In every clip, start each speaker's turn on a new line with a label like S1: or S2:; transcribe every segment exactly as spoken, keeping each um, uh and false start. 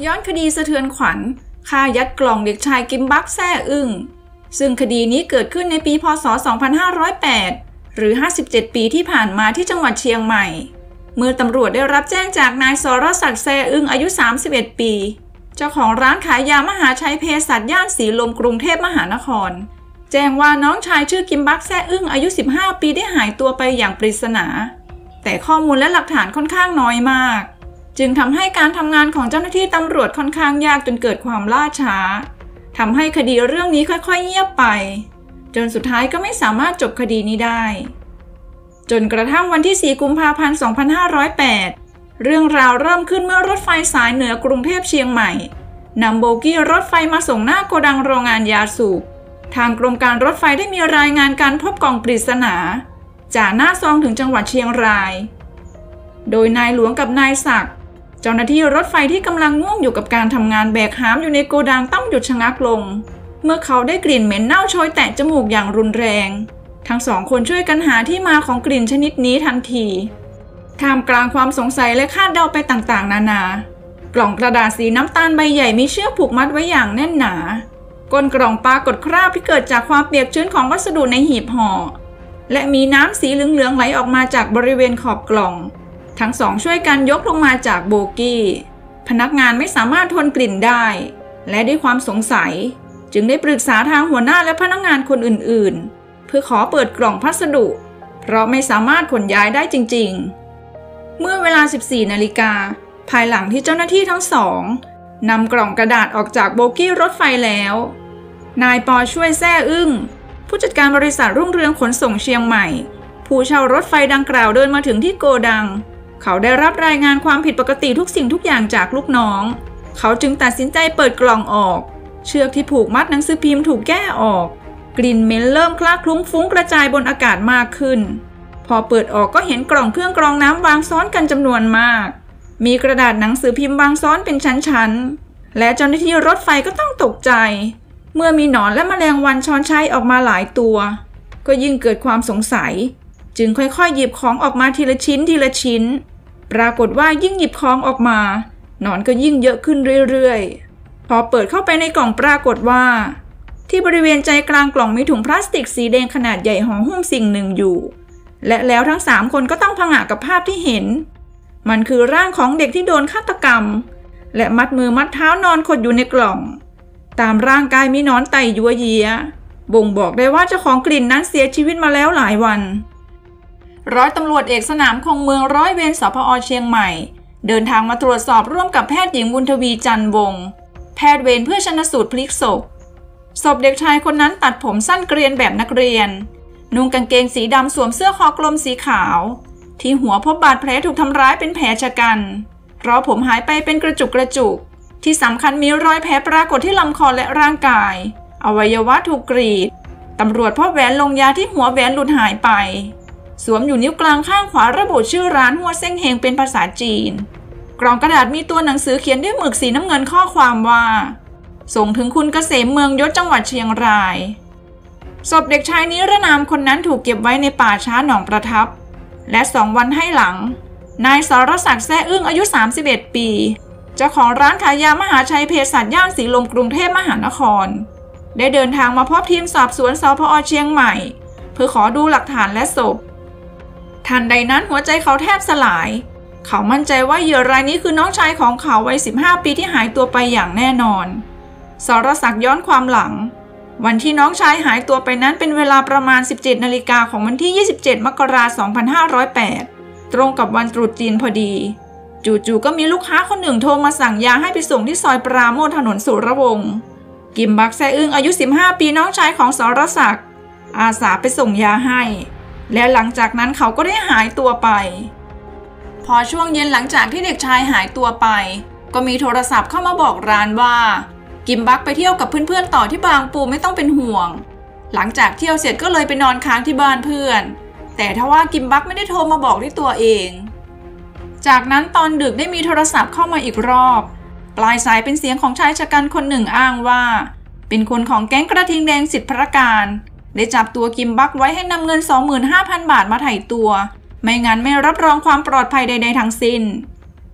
S1: ย้อนคดีสะเทือนขวัญฆ่ายัดกล่องเด็กชายกิมบักแซ่อึ้งซึ่งคดีนี้เกิดขึ้นในปีพ.ศ. สองพันห้าร้อยแปดหรือห้าสิบเจ็ดปีที่ผ่านมาที่จังหวัดเชียงใหม่เมื่อตำรวจได้รับแจ้งจากนายสรศักดิ์แซ่อึ้งอายุสามสิบเอ็ดปีเจ้าของร้านขายยามหาชัยเภสัชย่านสีลมกรุงเทพมหานครแจ้งว่าน้องชายชื่อกิมบักแซ่อึ้งอายุสิบห้าปีได้หายตัวไปอย่างปริศนาแต่ข้อมูลและหลักฐานค่อนข้างน้อยมากจึงทำให้การทำงานของเจ้าหน้าที่ตำรวจค่อนข้างยากจนเกิดความล่าช้าทำให้คดีเรื่องนี้ค่อยๆเงียบไปจนสุดท้ายก็ไม่สามารถจบคดีนี้ได้จนกระทั่งวันที่สี่กุมภาพันธ์สองพันห้าร้อยแปดเรื่องราวเริ่มขึ้นเมื่อรถไฟสายเหนือกรุงเทพเชียงใหม่นำโบกี้รถไฟมาส่งหน้าโกดังโรงงานยาสูบทางกรมการรถไฟได้มีรายงานการพบกล่องปริศนาจากหน้าซองถึงจังหวัดเชียงรายโดยนายหลวงกับนายศักดิ์เจ้าหน้าที่รถไฟที่กำลังง่วงอยู่กับการทำงานแบกหามอยู่ในโกดังต้องหยุดชะงักลงเมื่อเขาได้กลิ่นเหม็นเน่าโชยแตะจมูกอย่างรุนแรงทั้งสองคนช่วยกันหาที่มาของกลิ่นชนิดนี้ทันทีท่ามกลางความสงสัยและคาดเดาไปต่างๆนานากล่องกระดาษสีน้ำตาลใบใหญ่มีเชือกผูกมัดไว้อย่างแน่นหนาก้นกล่องปรากฏคราบที่เกิดจากความเปียกชื้นของวัสดุในหีบห่อและมีน้ำสีเหลืองๆไหลออกมาจากบริเวณขอบกล่องทั้งสองช่วยกันยกลงมาจากโบกี้พนักงานไม่สามารถทนกลิ่นได้และด้วยความสงสัยจึงได้ปรึกษาทางหัวหน้าและพนักงานคนอื่นๆเพื่อขอเปิดกล่องพัสดุเพราะไม่สามารถขนย้ายได้จริงๆเมื่อเวลา สิบสี่นาฬิกาภายหลังที่เจ้าหน้าที่ทั้งสองนำกล่องกระดาษออกจากโบกี้รถไฟแล้วนายปอช่วยแซ่อึ้งผู้จัดการบริษัทรุ่งเรืองขนส่งเชียงใหม่ผู้เช่ารถไฟดังกล่าวเดินมาถึงที่โกดังเขาได้รับรายงานความผิดปกติทุกสิ่งทุกอย่างจากลูกน้องเขาจึงตัดสินใจเปิดกล่องออกเชือกที่ผูกมัดหนังสือพิมพ์ถูกแก้ออกกลิ่นเหม็นเริ่มคละคลุ้งฟุ้งกระจายบนอากาศมากขึ้นพอเปิดออกก็เห็นกล่องเครื่องกรองน้ำวางซ้อนกันจำนวนมากมีกระดาษหนังสือพิมพ์วางซ้อนเป็นชั้นๆและเจ้าหน้าที่รถไฟก็ต้องตกใจเมื่อมีหนอนและแมลงวันช้อนชัยออกมาหลายตัวก็ยิ่งเกิดความสงสัยจึงค่อยๆหยิบของออกมาทีละชิ้นทีละชิ้นปรากฏว่ายิ่งหยิบของออกมาหนอนก็ยิ่งเยอะขึ้นเรื่อยๆพอเปิดเข้าไปในกล่องปรากฏว่าที่บริเวณใจกลางกล่องมีถุงพลาสติกสีแดงขนาดใหญ่ห่อหุ้มสิ่งหนึ่งอยู่และแล้วทั้งสามคนก็ต้องผงะกับภาพที่เห็นมันคือร่างของเด็กที่โดนฆาตกรรมและมัดมือมัดเท้านอนขดอยู่ในกล่องตามร่างกายมีหนอนไต่ยัวเยียบ่งบอกได้ว่าเจ้าของกลิ่นนั้นเสียชีวิตมาแล้วหลายวันร้อยตำรวจเอกสนามคงเมืองร้อยเวรสภอ.เชียงใหม่เดินทางมาตรวจสอบร่วมกับแพทย์หญิงบุญทวีจันทร์วงศ์แพทย์เวรเพื่อชันสูตรพลิกศพศพเด็กชายคนนั้นตัดผมสั้นเกรียนแบบนักเรียนนุ่งกางเกงสีดำสวมเสื้อคอกลมสีขาวที่หัวพบบาดแผลถูกทำร้ายเป็นแผลชะกันเพราะผมหายไปเป็นกระจุกกระจุกที่สำคัญมีรอยแผลปรากฏที่ลำคอและร่างกายอวัยวะถูกกรีดตำรวจพบแหวนลงยาที่หัวแหวนหลุดหายไปสวมอยู่นิ้วกลางข้างขวาระบุชื่อร้านหัวเส้งเฮงเป็นภาษาจีนกล่องกระดาษมีตัวหนังสือเขียนด้วยหมึกสีน้ำเงินข้อความว่าส่งถึงคุณเกษมเมืองยศจังหวัดเชียงรายศพเด็กชายนิรนามคนนั้นถูกเก็บไว้ในป่าช้าหนองประทับและสองวันให้หลังนายสรศักดิ์แซ่อึ้งอายุสามสิบเอ็ดปีเจ้าของร้านขายยามหาชัยเภสัชย่านสีลมกรุงเทพมหานครได้เดินทางมาพบทีมสอบสวนสภอ.เชียงใหม่เพื่อขอดูหลักฐานและศพทันใดนั้นหัวใจเขาแทบสลายเขามั่นใจว่าเหยื่อรายนี้คือน้องชายของเขาวัยสิบห้าปีที่หายตัวไปอย่างแน่นอนสรศักดิ์ย้อนความหลังวันที่น้องชายหายตัวไปนั้นเป็นเวลาประมาณ สิบเจ็ดนาฬิกาของวันที่ยี่สิบเจ็ดมกราคมสองพันห้าร้อยแปดตรงกับวันตรุษจีนพอดีจู่ๆก็มีลูกค้าคนหนึ่งโทรมาสั่งยาให้ไปส่งที่ซอยปราโมทย์ถนนสุรวงศ์กิมบักแซ่อึ้งอายุสิบห้าปีน้องชายของสรศักดิ์อาสาไปส่งยาให้และหลังจากนั้นเขาก็ได้หายตัวไปพอช่วงเย็นหลังจากที่เด็กชายหายตัวไปก็มีโทรศัพท์เข้ามาบอกร้านว่ากิมบักไปเที่ยวกับเพื่อนๆต่อที่บางปูไม่ต้องเป็นห่วงหลังจากเที่ยวเสร็จก็เลยไปนอนค้างที่บ้านเพื่อนแต่ทว่ากิมบักไม่ได้โทรมาบอกด้วยตัวเองจากนั้นตอนดึกได้มีโทรศัพท์เข้ามาอีกรอบปลายสายเป็นเสียงของชายชะกันคนหนึ่งอ้างว่าเป็นคนของแก๊งกระทิงแดงสิทธิพระการได้จับตัวกิมบักไว้ให้นำเงิน สองหมื่นห้าพัน บาทมาไถ่ตัวไม่งั้นไม่รับรองความปลอดภัยใดๆทั้งสิ้น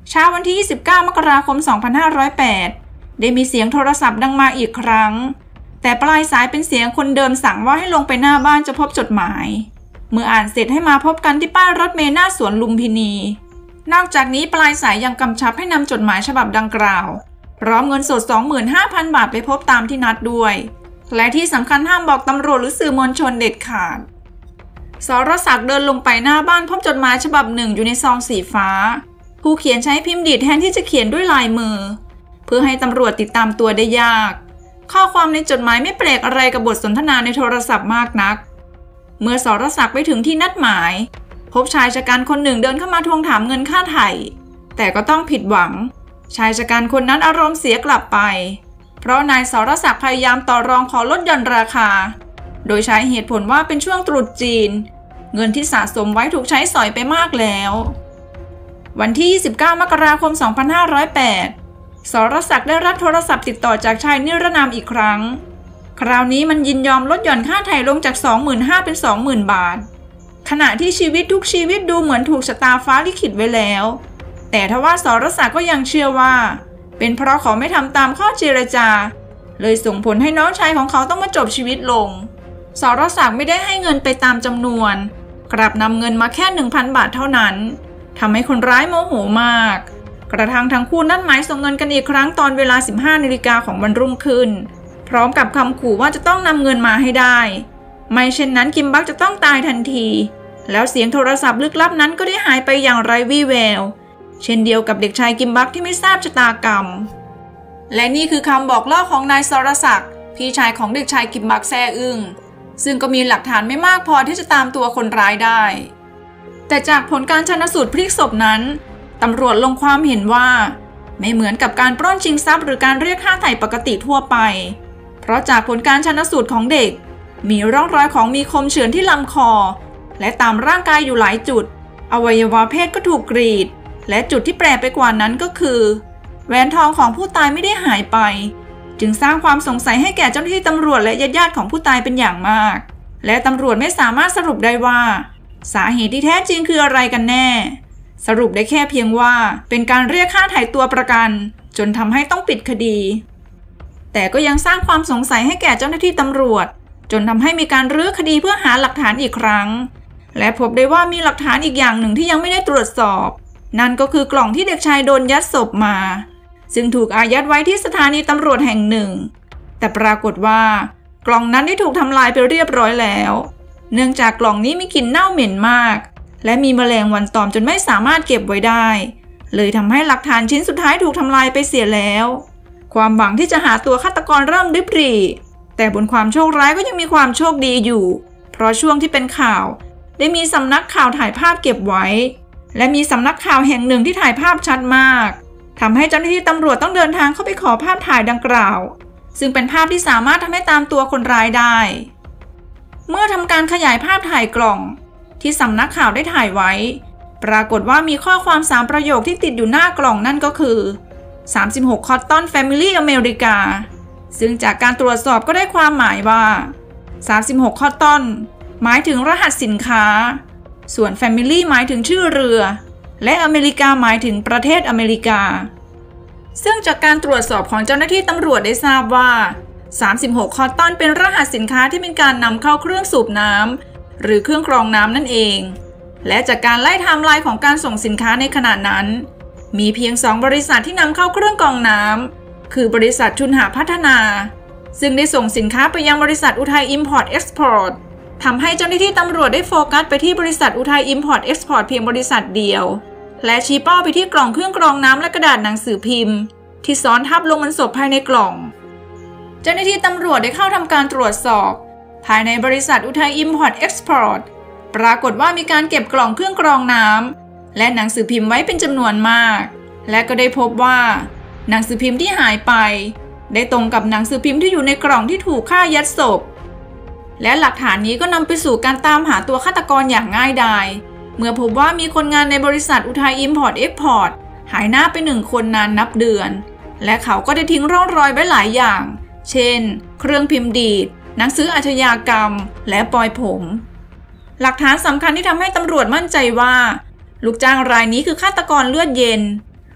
S1: เช้าวันที่ยี่สิบเก้ามกราคมสองพันห้าร้อยแปดได้มีเสียงโทรศัพท์ดังมาอีกครั้งแต่ปลายสายเป็นเสียงคนเดิมสั่งว่าให้ลงไปหน้าบ้านจะพบจดหมายเมื่ออ่านเสร็จให้มาพบกันที่ป้ายรถเมล์หน้าสวนลุมพินีนอกจากนี้ปลายสายยังกำชับให้นำจดหมายฉบับดังกล่าวพร้อมเงินสด สองหมื่นห้าพัน บาทไปพบตามที่นัดด้วยและที่สำคัญห้ามบอกตำรวจหรือสื่อมวลชนเด็ดขาดสรศักดิ์เดินลงไปหน้าบ้านพบจดหมายฉบับหนึ่งอยู่ในซองสีฟ้าผู้เขียนใช้พิมพ์ดีดแทนที่จะเขียนด้วยลายมือเพื่อให้ตำรวจติดตามตัวได้ยากข้อความในจดหมายไม่แปลกอะไรกับบทสนทนาในโทรศัพท์มากนักเมื่อสรศักดิ์ไปถึงที่นัดหมายพบชายชะกันคนหนึ่งเดินเข้ามาทวงถามเงินค่าไถ่แต่ก็ต้องผิดหวังชายชะกันคนนั้นอารมณ์เสียกลับไปเพราะนายสรศักดิ์พยายามต่อรองขอลดหย่อนราคาโดยใช้เหตุผลว่าเป็นช่วงตรุษจีนเงินที่สะสมไว้ถูกใช้สอยไปมากแล้ววันที่ยี่สิบเก้ามกราคมสองพันห้าร้อยแปดสรศักดิ์ได้รับโทรศัพท์ติดต่อจากชายนิรนามอีกครั้งคราวนี้มันยินยอมลดหย่อนค่าไถ่ลงจาก สองหมื่นห้าพัน เป็น สองหมื่น บาทขณะที่ชีวิตทุกชีวิตดูเหมือนถูกชะตาฟ้าลิขิตไว้แล้วแต่ทว่าสรศักดิ์ก็ยังเชื่อว่าเป็นเพราะเขาไม่ทำตามข้อเจรจาเลยส่งผลให้น้องชายของเขาต้องมาจบชีวิตลงสรศักดิ์ไม่ได้ให้เงินไปตามจำนวนกลับนำเงินมาแค่ หนึ่งพัน บาทเท่านั้นทำให้คนร้ายโมโหมากกระทั่งทั้งคู่นัดหมายส่งเงินกันอีกครั้งตอนเวลา สิบห้านาฬิกาของวันรุ่งขึ้นพร้อมกับคำขู่ว่าจะต้องนำเงินมาให้ได้ไม่เช่นนั้นกิมบักจะต้องตายทันทีแล้วเสียงโทรศัพท์ลึกลับนั้นก็ได้หายไปอย่างไร้วี่แววเช่นเดียวกับเด็กชายกิมบักที่ไม่ทราบชะตากรรมและนี่คือคำบอกเล่าของนายสรศักดิ์พี่ชายของเด็กชายกิมบักแซ่อึ้งซึ่งก็มีหลักฐานไม่มากพอที่จะตามตัวคนร้ายได้แต่จากผลการชันสูตรพลิกศพนั้นตำรวจลงความเห็นว่าไม่เหมือนกับการปล้นชิงทรัพย์หรือการเรียกค่าไถ่ปกติทั่วไปเพราะจากผลการชันสูตรของเด็กมีร่องรอยของมีคมเฉือนที่ลำคอและตามร่างกายอยู่หลายจุดอวัยวะเพศก็ถูกกรีดและจุดที่แปลกไปกว่านั้นก็คือแหวนทองของผู้ตายไม่ได้หายไปจึงสร้างความสงสัยให้แก่เจ้าหน้าที่ตำรวจและญาติๆของผู้ตายเป็นอย่างมากและตำรวจไม่สามารถสรุปได้ว่าสาเหตุที่แท้จริงคืออะไรกันแน่สรุปได้แค่เพียงว่าเป็นการเรียกค่าไถ่ตัวประกันจนทำให้ต้องปิดคดีแต่ก็ยังสร้างความสงสัยให้แก่เจ้าหน้าที่ตำรวจจนทำให้มีการรื้อคดีเพื่อหาหลักฐานอีกครั้งและพบได้ว่ามีหลักฐานอีกอย่างหนึ่งที่ยังไม่ได้ตรวจสอบนั่นก็คือกล่องที่เด็กชายโดนยัดศพมาซึ่งถูกอายัดไว้ที่สถานีตำรวจแห่งหนึ่งแต่ปรากฏว่ากล่องนั้นได้ถูกทำลายไปเรียบร้อยแล้วเนื่องจากกล่องนี้มีกลิ่นเน่าเหม็นมากและมีแมลงวันตอมจนไม่สามารถเก็บไว้ได้เลยทำให้หลักฐานชิ้นสุดท้ายถูกทำลายไปเสียแล้วความหวังที่จะหาตัวฆาตกรเริ่มริบหรี่แต่บนความโชคร้ายก็ยังมีความโชคดีอยู่เพราะช่วงที่เป็นข่าวได้มีสำนักข่าวถ่ายภาพเก็บไว้และมีสำนักข่าวแห่งหนึ่งที่ถ่ายภาพชัดมากทำให้เจ้าหน้าที่ตำรวจต้องเดินทางเข้าไปขอภาพถ่ายดังกล่าวซึ่งเป็นภาพที่สามารถทำให้ตามตัวคนร้ายได้เมื่อทำการขยายภาพถ่ายกล่องที่สำนักข่าวได้ถ่ายไว้ปรากฏว่ามีข้อความสามประโยคที่ติดอยู่หน้ากล่องนั่นก็คือสามสิบหก Cotton Family อเมริกาซึ่งจากการตรวจสอบก็ได้ความหมายว่าสามสิบหก Cotton หมายถึงรหัสสินค้าส่วน Family หมายถึงชื่อเรือและอเมริกาหมายถึงประเทศอเมริกาซึ่งจากการตรวจสอบของเจ้าหน้าที่ตำรวจได้ทราบว่าสามสิบหก Cotton เป็นรหัสสินค้าที่เป็นการนำเข้าเครื่องสูบน้ำหรือเครื่องกรองน้ำนั่นเองและจากการไล่ไทม์ไลน์ของการส่งสินค้าในขณะนั้นมีเพียงสองบริษัทที่นำเข้าเครื่องกรองน้ำคือบริษัทชุนหาพัฒนาซึ่งได้ส่งสินค้าไปยังบริษัทอุทัย Import Export ทำให้เจ้าหน้าที่ตำรวจได้โฟกัสไปที่บริษัทอุทัย Import Export เพียงบริษัทเดียวและชี้เป้าไปที่กล่องเครื่องกรองน้ำและกระดาษหนังสือพิมพ์ที่ซ้อนทับลงบนศพภายในกล่องเจ้าหน้าที่ตำรวจได้เข้าทำการตรวจสอบภายในบริษัทอุทัย Import Export ปรากฏว่ามีการเก็บกล่องเครื่องกรองน้ำและหนังสือพิมพ์ไว้เป็นจำนวนมากและก็ได้พบว่าหนังสือพิมพ์ที่หายไปได้ตรงกับหนังสือพิมพ์ที่อยู่ในกล่องที่ถูกฆ่ายัดศพและหลักฐานนี้ก็นำไปสู่การตามหาตัวฆาตกรอย่างง่ายดายเมื่อพบว่ามีคนงานในบริษัทอุทัย Import Export หายหน้าไปหนึ่งคนนานนับเดือนและเขาก็ได้ทิ้งร่องรอยไว้หลายอย่างเช่นเครื่องพิมพ์ดีดหนังสืออาชญากรรมและปลอยผมหลักฐานสำคัญที่ทำให้ตำรวจมั่นใจว่าลูกจ้างรายนี้คือฆาตกรเลือดเย็น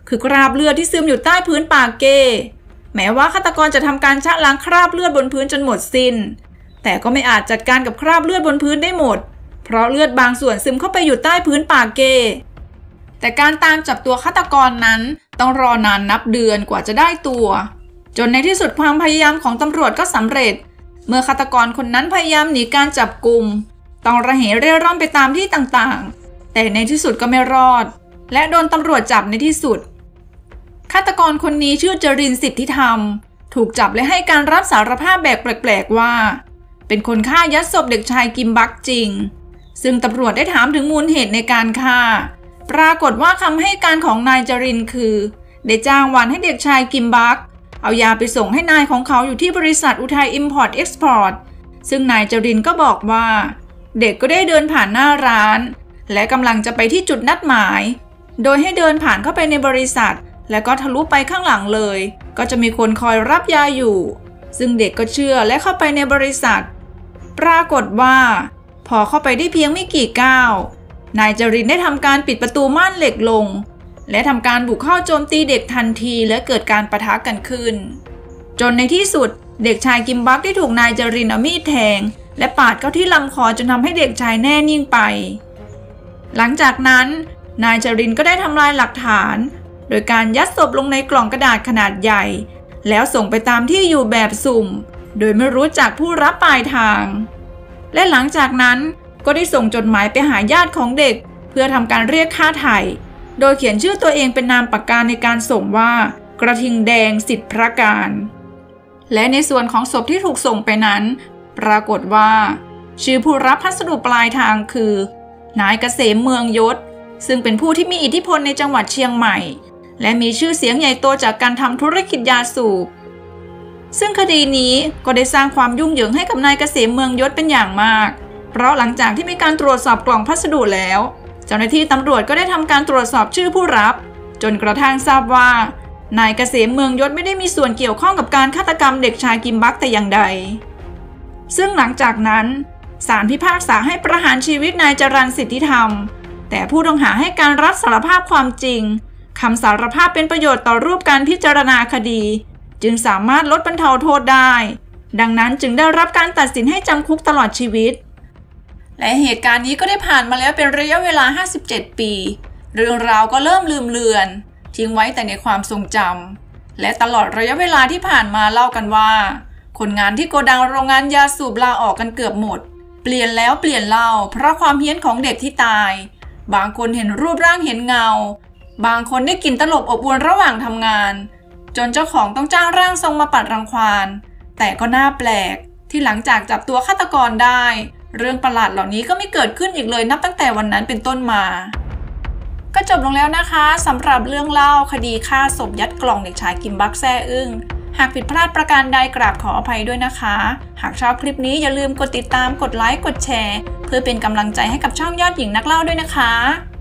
S1: คือคราบเลือดที่ซึมอยู่ใต้พื้นปากเก้แม้ว่าฆาตกรจะทำการชะล้างคราบเลือดบนพื้นจนหมดสิ้นแต่ก็ไม่อาจจัดการกับคราบเลือดบนพื้นได้หมดเพราะเลือดบางส่วนซึมเข้าไปอยู่ใต้พื้นปากเก้แต่การตามจับตัวฆาตกรนั้นต้องรอนานนับเดือนกว่าจะได้ตัวจนในที่สุดความพยายามของตำรวจก็สำเร็จเมื่อฆาตกรคนนั้นพยายามหนีการจับกุมต้องระเหเร่ร่อนไปตามที่ต่างๆแต่ในที่สุดก็ไม่รอดและโดนตำรวจจับในที่สุดฆาตกรคนนี้ชื่อจรินทร์สิทธิธรรมถูกจับและให้การรับสารภาพแบบแปลกๆว่าเป็นคนฆ่ายัดศพเด็กชายกิมบักจริงซึ่งตำรวจได้ถามถึงมูลเหตุในการฆ่าปรากฏว่าคำให้การของนายจรินทร์คือได้จ้างวานให้เด็กชายกิมบักเอายาไปส่งให้นายของเขาอยู่ที่บริษัทอุทัยอิมพอร์ตเอ็กซ์พอร์ตซึ่งนายจรินทร์ก็บอกว่าเด็กก็ได้เดินผ่านหน้าร้านและกำลังจะไปที่จุดนัดหมายโดยให้เดินผ่านเข้าไปในบริษัทแล้วก็ทะลุไปข้างหลังเลยก็จะมีคนคอยรับยาอยู่ซึ่งเด็กก็เชื่อและเข้าไปในบริษัทปรากฏว่าพอเข้าไปได้เพียงไม่กี่ก้าวนายจรินทร์ได้ทำการปิดประตูม่านเหล็กลงและทำการบุกเข้าโจมตีเด็กทันทีและเกิดการปะทะกันขึ้นจนในที่สุดเด็กชายกิมบักได้ถูกนายจรินทร์เอามีดแทงและปาดเข้าที่ลำคอจนทำให้เด็กชายแน่นิ่งไปหลังจากนั้นนายจรินทร์ก็ได้ทำลายหลักฐานโดยการยัดศพลงในกล่องกระดาษขนาดใหญ่แล้วส่งไปตามที่อยู่แบบสุ่มโดยไม่รู้จักผู้รับปลายทางและหลังจากนั้นก็ได้ส่งจดหมายไปหาญาติของเด็กเพื่อทำการเรียกค่าไถ่โดยเขียนชื่อตัวเองเป็นนามปากกาในการส่งว่ากระทิงแดงสิทธิพระการและในส่วนของศพที่ถูกส่งไปนั้นปรากฏว่าชื่อผู้รับพัสดุปลายทางคือนายเกษมเมืองยศซึ่งเป็นผู้ที่มีอิทธิพลในจังหวัดเชียงใหม่และมีชื่อเสียงใหญ่โตจากการทำธุรกิจยาสูบซึ่งคดีนี้ก็ได้สร้างความยุ่งเหยิงให้กับนายเกษมเมืองยศเป็นอย่างมากเพราะหลังจากที่มีการตรวจสอบกล่องพัสดุแล้วเจ้าหน้าที่ตำรวจก็ได้ทำการตรวจสอบชื่อผู้รับจนกระทั่งทราบว่านายเกษมเมืองยศไม่ได้มีส่วนเกี่ยวข้องกับการฆาตกรรมเด็กชายกิมบักแต่อย่างใดซึ่งหลังจากนั้นศาลพิพากษาให้ประหารชีวิตนายจรัญสิทธิธรรมแต่ผู้ต้องหาให้การรับสารภาพความจริงคำสารภาพเป็นประโยชน์ต่อรูปการพิจารณาคดีจึงสามารถลดบรรเทาโทษได้ดังนั้นจึงได้รับการตัดสินให้จำคุกตลอดชีวิตและเหตุการณ์นี้ก็ได้ผ่านมาแล้วเป็นระยะเวลาห้าสิบเจ็ดปีเรื่องราวก็เริ่มลืมเลือนทิ้งไว้แต่ในความทรงจำและตลอดระยะเวลาที่ผ่านมาเล่ากันว่าคนงานที่โกดังโรงงานยาสูบลาออกกันเกือบหมดเปลี่ยนแล้วเปลี่ยนเล่าเพราะความเฮี้ยนของเด็กที่ตายบางคนเห็นรูปร่างเห็นเงาบางคนได้กลิ่นตลบอบอวนระหว่างทำงานจนเจ้าของต้องจ้างร่างทรงมาปัดรังควานแต่ก็น่าแปลกที่หลังจากจับตัวฆาตกรได้เรื่องประหลาดเหล่านี้ก็ไม่เกิดขึ้นอีกเลยนับตั้งแต่วันนั้นเป็นต้นมาก็จบลงแล้วนะคะสำหรับเรื่องเล่าคดีฆ่าศพยัดกล่องเด็กชายกิมบักแซ่อึ้งหากผิดพลาดประการใดกราบขออภัยด้วยนะคะหากชอบคลิปนี้อย่าลืมกดติดตามกดไลค์กดแชร์เพื่อเป็นกำลังใจให้กับช่องยอดหญิงนักเล่าด้วยนะคะ